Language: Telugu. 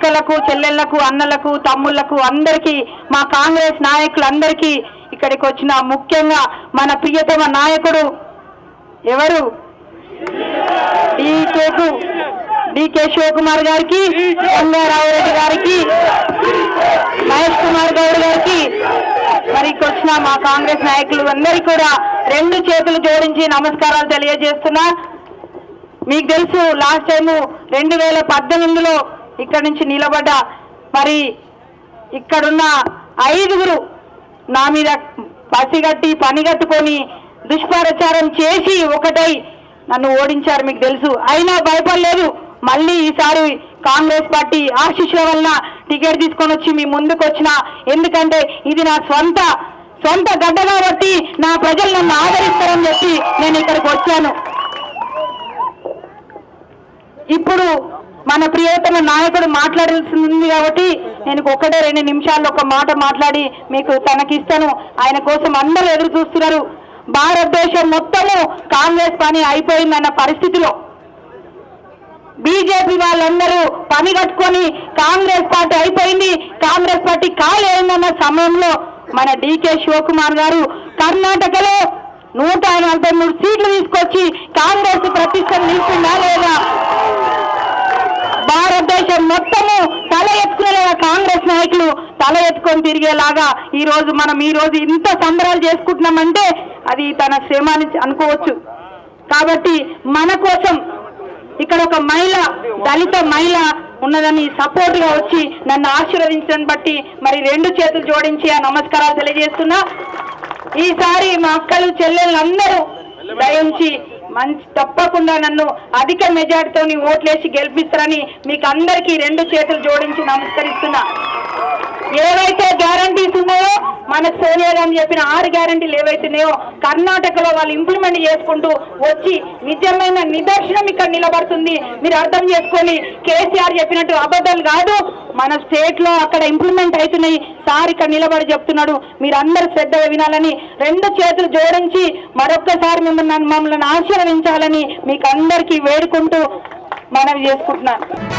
అక్కలకు చెల్లెళ్లకు అన్నలకు తమ్ముళ్లకు అందరికీ మా కాంగ్రెస్ నాయకులందరికీ ఇక్కడికి వచ్చిన ముఖ్యంగా మన ప్రియతమ నాయకుడు ఎవరు డీకే శివకుమార్ గారికి, రంగారావు రెడ్డి గారికి, మహేష్ కుమార్ గౌడ్ గారికి, మరి వచ్చిన మా కాంగ్రెస్ నాయకులు అందరికీ కూడా రెండు చేతులు జోడించి నమస్కారాలు తెలియజేస్తున్నా. మీకు తెలుసు లాస్ట్ టైం 2018లో ఇక్కడ నుంచి నిలబడ్డ మరి ఇక్కడున్న 5గురు నా మీద పసిగట్టి పనిగట్టుకొని దుష్ప్రచారం చేసి ఒకటై నన్ను ఓడించారు, మీకు తెలుసు. అయినా భయపడలేదు. మళ్ళీ ఈసారి కాంగ్రెస్ పార్టీ ఆశీస్సుల వల్ల టికెట్ తీసుకొని వచ్చి మీ ముందుకు వచ్చిన. ఎందుకంటే ఇది నా సొంత గడ్డ కాబట్టి నా ప్రజలు నన్ను ఆదరిస్తారని చెప్పి నేను ఇక్కడికి వచ్చాను. ఇప్పుడు మన ప్రియతమ నాయకుడు మాట్లాడాల్సింది కాబట్టి నేను 1-2 నిమిషాల్లో ఒక మాట మాట్లాడి మీకు తనకిస్తాను. ఆయన కోసం అందరూ ఎదురు చూస్తున్నారు. భారతదేశం మొత్తము కాంగ్రెస్ పని అయిపోయిందన్న పరిస్థితిలో బీజేపీ వాళ్ళందరూ పని కట్టుకొని కాంగ్రెస్ పార్టీ అయిపోయింది, కాంగ్రెస్ పార్టీ కాలేదన్న సమయంలో మన డీకే శివకుమార్ గారు కర్ణాటకలో 143 సీట్లు తీసుకొచ్చి కాంగ్రెస్ ప్రతిష్టను నిలిచిందా లేదా? భారతదేశం మొత్తము తల ఎత్తుకునేలాగా కాంగ్రెస్ నాయకులు తల ఎత్తుకొని తిరిగేలాగా ఈ రోజు ఇంత సంబరాలు చేసుకుంటున్నామంటే అది తన శ్రమ అని అనుకోవచ్చు. కాబట్టి మన కోసం ఇక్కడ ఒక దళిత మహిళ ఉన్నదని సపోర్ట్ గా వచ్చి నన్ను ఆశీర్వదించడాన్ని బట్టి మరి రెండు చేతులు జోడించి ఆ నమస్కారాలు తెలియజేస్తున్నా. ఈసారి మా అక్కలు చెల్లెళ్ళు అందరూ దయించి తప్పకుండా నన్ను అధిక మెజార్టీతో ఓట్లేసి గెలిపిస్తారని మీకు అందరికీ రెండు చేతులు జోడించి నమస్కరిస్తున్నా. ఏవైతే గ్యారంటీస్ ఉన్నాయో మనకు సోనియా గాంధీ చెప్పిన 6 గ్యారంటీలు ఏవైతున్నాయో కర్ణాటకలో వాళ్ళు ఇంప్లిమెంట్ చేసుకుంటూ వచ్చి నిజమైన నిదర్శనం ఇక్కడ నిలబడుతుంది. మీరు అర్థం చేసుకొని కేసీఆర్ చెప్పినట్టు అబద్ధాలు కాదు, మన స్టేట్ లో అక్కడ ఇంప్లిమెంట్ అవుతున్నాయి. సార్ ఇక్కడ నిలబడి చెప్తున్నాడు, మీరు అందరూ శ్రద్ధగా వినాలని రెండు చేతులు జోడించి మరొక్కసారి మమ్మల్ని ఆశీర్వదించాలని మీకు అందరికీ వేడుకుంటూ మనవి చేసుకుంటున్నాను.